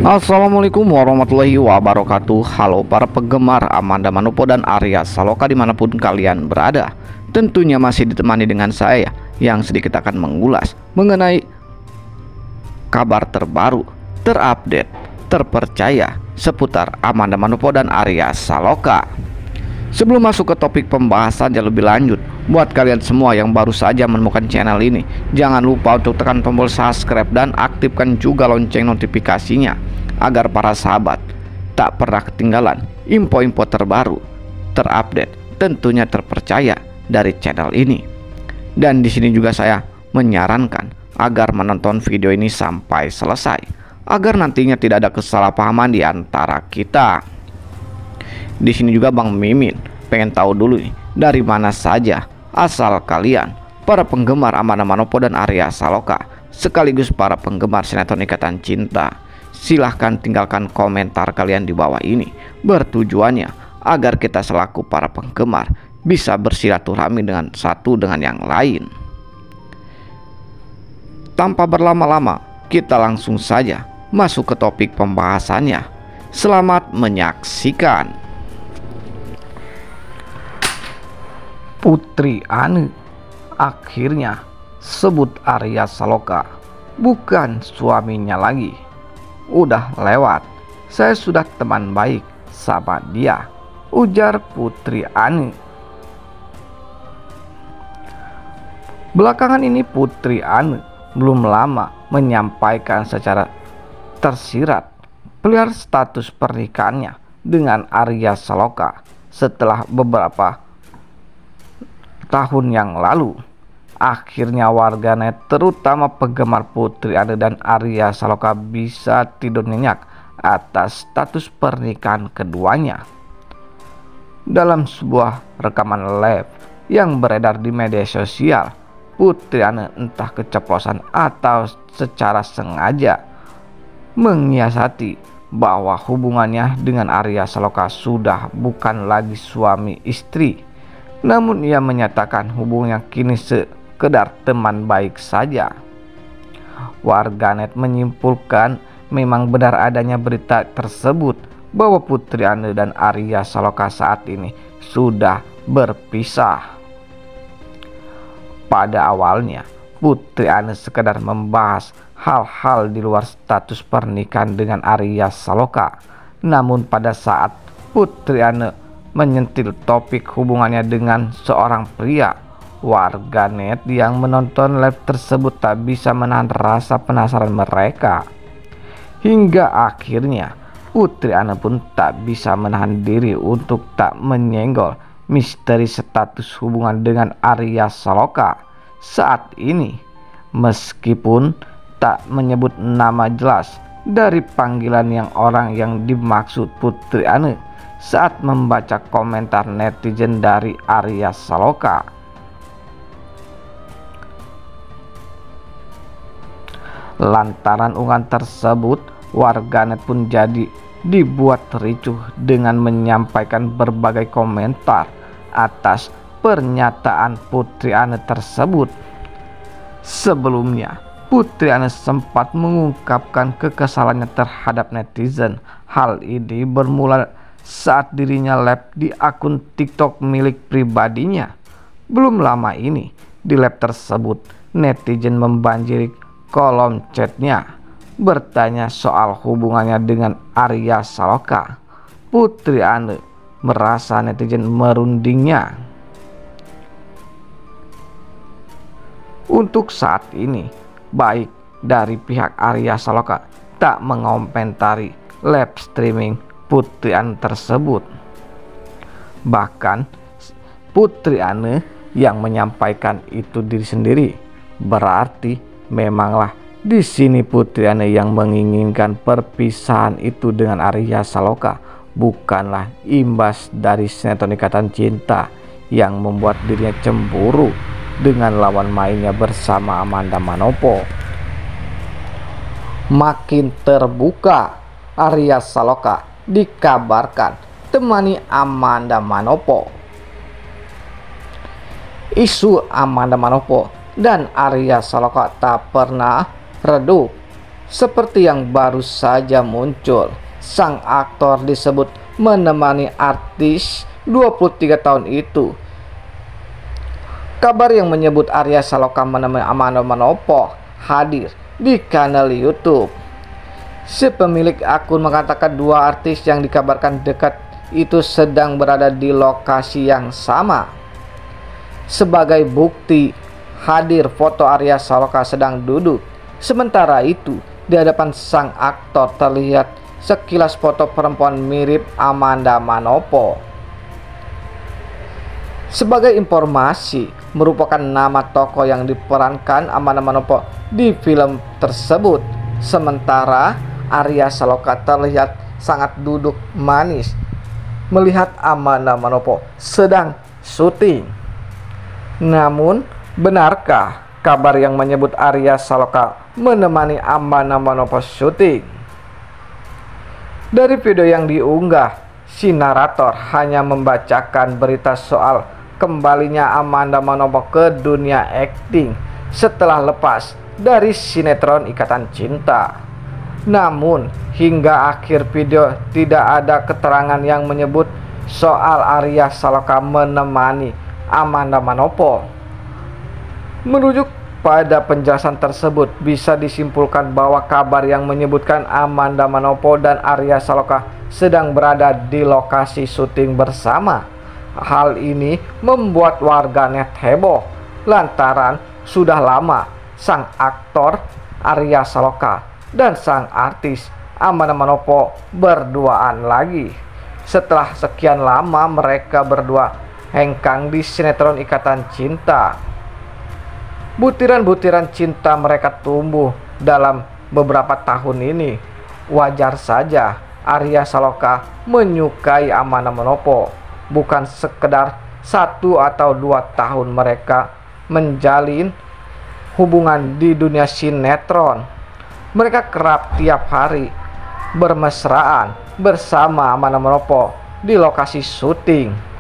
Assalamualaikum warahmatullahi wabarakatuh. Halo para penggemar Amanda Manopo dan Arya Saloka dimanapun kalian berada. Tentunya masih ditemani dengan saya yang sedikit akan mengulas mengenai kabar terbaru, terupdate, terpercaya seputar Amanda Manopo dan Arya Saloka. Sebelum masuk ke topik pembahasan yang lebih lanjut, buat kalian semua yang baru saja menemukan channel ini, jangan lupa untuk tekan tombol subscribe dan aktifkan juga lonceng notifikasinya agar para sahabat tak pernah ketinggalan info-info terbaru, terupdate, tentunya terpercaya dari channel ini. Dan di sini juga saya menyarankan agar menonton video ini sampai selesai agar nantinya tidak ada kesalahpahaman di antara kita. Di sini juga Bang Mimin pengen tahu dulu nih, dari mana saja asal kalian para penggemar Amanda Manopo dan Arya Saloka sekaligus para penggemar sinetron Ikatan Cinta. Silahkan tinggalkan komentar kalian di bawah ini, bertujuannya agar kita selaku para penggemar bisa bersilaturahmi dengan satu dengan yang lain. Tanpa berlama-lama, kita langsung saja masuk ke topik pembahasannya. Selamat menyaksikan. Putri Ane akhirnya sebut Arya Saloka bukan suaminya lagi. Udah lewat, saya sudah teman baik sama dia, ujar Putri Ane. Belakangan ini Putri Ane belum lama menyampaikan secara tersirat perihal status pernikahannya dengan Arya Saloka setelah beberapa tahun yang lalu. Akhirnya warganet terutama penggemar Putri Ane dan Arya Saloka bisa tidur nyenyak atas status pernikahan keduanya. Dalam sebuah rekaman live yang beredar di media sosial, Putri Ane entah keceplosan atau secara sengaja menyiasati bahwa hubungannya dengan Arya Saloka sudah bukan lagi suami istri. Namun ia menyatakan hubungannya kini sekedar teman baik saja. Warganet menyimpulkan memang benar adanya berita tersebut bahwa Putri Ane dan Arya Saloka saat ini sudah berpisah. Pada awalnya Putri Ane sekedar membahas hal-hal di luar status pernikahan dengan Arya Saloka. Namun pada saat Putri Ane menyentil topik hubungannya dengan seorang pria, warganet yang menonton live tersebut tak bisa menahan rasa penasaran mereka. Hingga akhirnya Putri Ane pun tak bisa menahan diri untuk tak menyenggol misteri status hubungan dengan Arya Saloka saat ini. Meskipun tak menyebut nama jelas dari panggilan yang orang yang dimaksud Putri Ane saat membaca komentar netizen dari Arya Saloka. Lantaran unggahan tersebut, warganet pun jadi dibuat ricuh dengan menyampaikan berbagai komentar atas pernyataan Putri Ane tersebut. Sebelumnya, Putri Ane sempat mengungkapkan kekesalannya terhadap netizen. Hal ini bermula saat dirinya live di akun TikTok milik pribadinya. Belum lama ini, di live tersebut netizen membanjiri kolom chatnya bertanya soal hubungannya dengan Arya Saloka. Putri Ane merasa netizen merundingnya. Untuk saat ini, baik dari pihak Arya Saloka tak mengomentari live streaming Putri Ane tersebut. Bahkan Putri Ane yang menyampaikan itu diri sendiri. Berarti memanglah di sini Putri Ane yang menginginkan perpisahan itu dengan Arya Saloka, bukanlah imbas dari sinetron Ikatan Cinta yang membuat dirinya cemburu dengan lawan mainnya bersama Amanda Manopo. Makin terbuka, Arya Saloka dikabarkan temani Amanda Manopo. Isu Amanda Manopo dan Arya Saloka tak pernah redup. Seperti yang baru saja muncul, sang aktor disebut menemani artis 23 tahun itu. Kabar yang menyebut Arya Saloka menemani Amanda Manopo hadir di kanal YouTube. Si pemilik akun mengatakan dua artis yang dikabarkan dekat itu sedang berada di lokasi yang sama. Sebagai bukti, hadir foto Arya Saloka sedang duduk. Sementara itu, di hadapan sang aktor terlihat sekilas foto perempuan mirip Amanda Manopo. Sebagai informasi, merupakan nama tokoh yang diperankan Amanda Manopo di film tersebut. Sementara Arya Saloka terlihat sangat duduk manis melihat Amanda Manopo sedang syuting. Namun, benarkah kabar yang menyebut Arya Saloka menemani Amanda Manopo syuting? Dari video yang diunggah, si narator hanya membacakan berita soal kembalinya Amanda Manopo ke dunia akting setelah lepas dari sinetron Ikatan Cinta. Namun, hingga akhir video tidak ada keterangan yang menyebut soal Arya Saloka menemani Amanda Manopo. Merujuk pada penjelasan tersebut, bisa disimpulkan bahwa kabar yang menyebutkan Amanda Manopo dan Arya Saloka sedang berada di lokasi syuting bersama. Hal ini membuat warganet heboh lantaran sudah lama sang aktor Arya Saloka dan sang artis Amanda Manopo berduaan lagi. Setelah sekian lama mereka berdua hengkang di sinetron Ikatan Cinta. Butiran-butiran cinta mereka tumbuh dalam beberapa tahun ini. Wajar saja Arya Saloka menyukai Amanda Manopo. Bukan sekedar 1 atau 2 tahun mereka menjalin hubungan di dunia sinetron. Mereka kerap tiap hari bermesraan bersama Amanda Manopo di lokasi syuting.